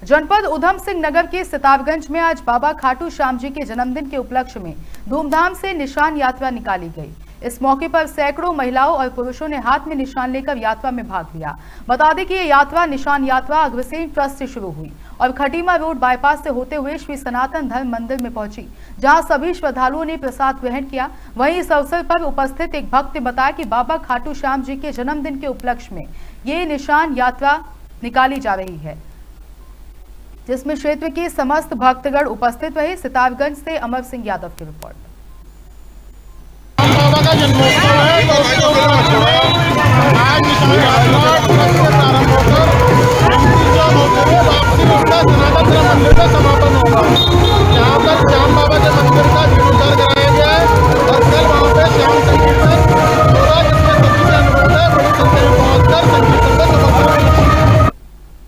जनपद उधम सिंह नगर के सितारगंज में आज बाबा खाटू श्याम जी के जन्मदिन के उपलक्ष्य में धूमधाम से निशान यात्रा निकाली गई। इस मौके पर सैकड़ों महिलाओं और पुरुषों ने हाथ में निशान लेकर यात्रा में भाग लिया। बता दें कि ये यात्रा निशान यात्रा अग्रसेन ट्रस्ट से शुरू हुई और खटीमा रोड बाईपास से होते हुए श्री सनातन धर्म मंदिर में पहुंची, जहां सभी श्रद्धालुओं ने प्रसाद ग्रहण किया। वहीं इस अवसर पर उपस्थित एक भक्त ने बताया कि बाबा खाटू श्याम जी के जन्मदिन के उपलक्ष्य में ये निशान यात्रा निकाली जा रही है, जिसमें क्षेत्र के समस्त भक्तगण उपस्थित रहे। सितारगंज से अमर सिंह यादव की रिपोर्ट। बाबा का जन्मोत्सव है,